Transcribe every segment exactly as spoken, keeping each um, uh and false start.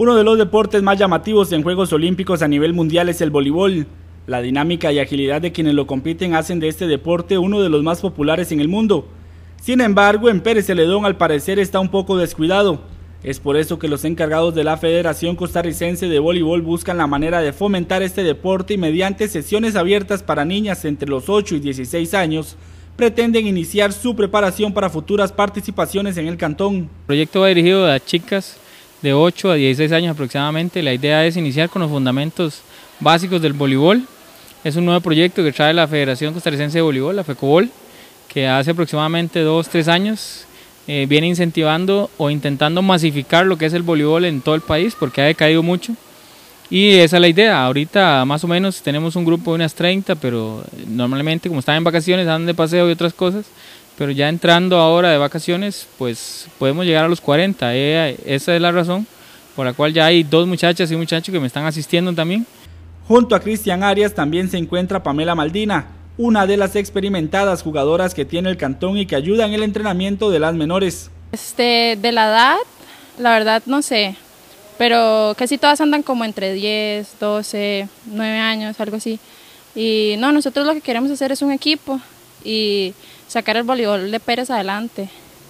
Uno de los deportes más llamativos en Juegos Olímpicos a nivel mundial es el voleibol. La dinámica y agilidad de quienes lo compiten hacen de este deporte uno de los más populares en el mundo. Sin embargo, en Pérez Celedón al parecer está un poco descuidado. Es por eso que los encargados de la Federación Costarricense de Voleibol buscan la manera de fomentar este deporte y mediante sesiones abiertas para niñas entre los ocho y dieciséis años, pretenden iniciar su preparación para futuras participaciones en el cantón. El proyecto va dirigido a chicas de ocho a dieciséis años aproximadamente. La idea es iniciar con los fundamentos básicos del voleibol. Es un nuevo proyecto que trae la Federación Costarricense de Voleibol, la FECOVOL, que hace aproximadamente dos, tres años eh, viene incentivando o intentando masificar lo que es el voleibol en todo el país porque ha decaído mucho. Y esa es la idea. Ahorita más o menos tenemos un grupo de unas treinta, pero normalmente como están en vacaciones, andan de paseo y otras cosas, pero ya entrando ahora de vacaciones, pues podemos llegar a los cuarenta. Eh, esa es la razón por la cual ya hay dos muchachas y muchachos que me están asistiendo también. Junto a Cristian Arias también se encuentra Pamela Maldina, una de las experimentadas jugadoras que tiene el cantón y que ayuda en el entrenamiento de las menores. Este, de la edad, la verdad no sé, pero casi todas andan como entre diez, doce, nueve años, algo así. Y no, nosotros lo que queremos hacer es un equipo y sacar el voleibol de Pérez adelante,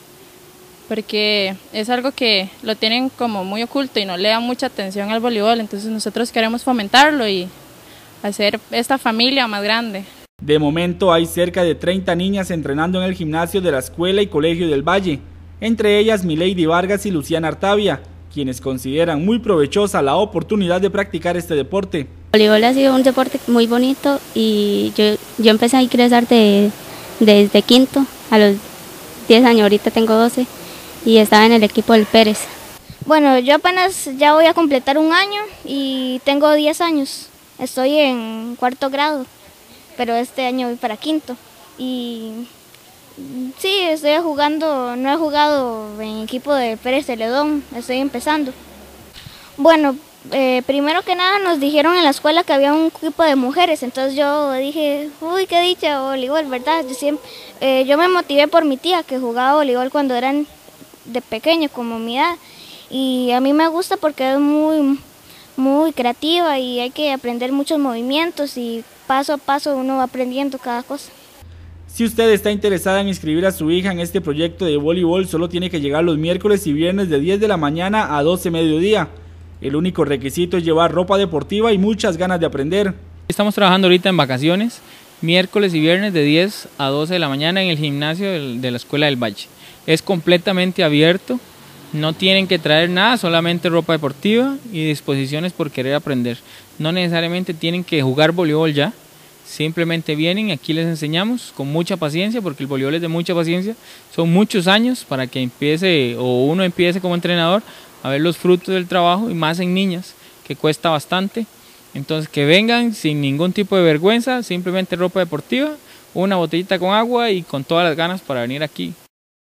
porque es algo que lo tienen como muy oculto y no le dan mucha atención al voleibol, entonces nosotros queremos fomentarlo y hacer esta familia más grande. De momento hay cerca de treinta niñas entrenando en el gimnasio de la Escuela y Colegio del Valle, entre ellas Milady Vargas y Luciana Artavia, quienes consideran muy provechosa la oportunidad de practicar este deporte. El voleibol ha sido un deporte muy bonito y yo, yo empecé a ingresar de, desde quinto a los diez años, ahorita tengo doce y estaba en el equipo del Pérez. Bueno, yo apenas ya voy a completar un año y tengo diez años, estoy en cuarto grado, pero este año voy para quinto y sí, estoy jugando, no he jugado en equipo de Pérez Celedón, estoy empezando. Bueno, eh, primero que nada nos dijeron en la escuela que había un equipo de mujeres, entonces yo dije, uy, qué dicha, voleibol, ¿verdad? Yo, siempre, eh, yo me motivé por mi tía que jugaba voleibol cuando eran de pequeño, como mi edad, y a mí me gusta porque es muy, muy creativa y hay que aprender muchos movimientos y paso a paso uno va aprendiendo cada cosa. Si usted está interesada en inscribir a su hija en este proyecto de voleibol, solo tiene que llegar los miércoles y viernes de diez de la mañana a doce mediodía. El único requisito es llevar ropa deportiva y muchas ganas de aprender. Estamos trabajando ahorita en vacaciones, miércoles y viernes de diez a doce de la mañana en el gimnasio de la Escuela del Valle. Es completamente abierto, no tienen que traer nada, solamente ropa deportiva y disposiciones por querer aprender. No necesariamente tienen que jugar voleibol ya. Simplemente vienen y aquí les enseñamos con mucha paciencia, porque el voleibol es de mucha paciencia, son muchos años para que empiece o uno empiece como entrenador a ver los frutos del trabajo y más en niñas, que cuesta bastante. Entonces que vengan sin ningún tipo de vergüenza, simplemente ropa deportiva, una botellita con agua y con todas las ganas para venir aquí.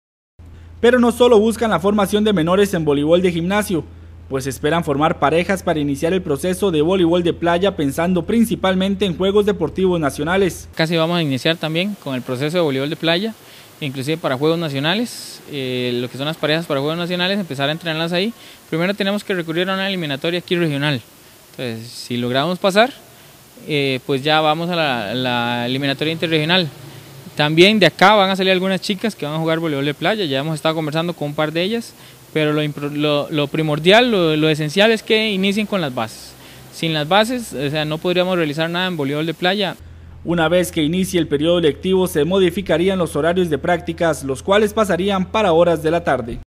Pero no solo buscan la formación de menores en voleibol de gimnasio, pues esperan formar parejas para iniciar el proceso de voleibol de playa pensando principalmente en Juegos Deportivos Nacionales. Casi vamos a iniciar también con el proceso de voleibol de playa, inclusive para Juegos Nacionales, eh, lo que son las parejas para Juegos Nacionales, empezar a entrenarlas ahí. Primero tenemos que recurrir a una eliminatoria aquí regional, entonces si logramos pasar, eh, pues ya vamos a la, la eliminatoria interregional. También de acá van a salir algunas chicas que van a jugar voleibol de playa, ya hemos estado conversando con un par de ellas, pero lo, lo, lo primordial, lo, lo esencial es que inicien con las bases. Sin las bases, o sea, no podríamos realizar nada en voleibol de playa. Una vez que inicie el periodo lectivo se modificarían los horarios de prácticas, los cuales pasarían para horas de la tarde.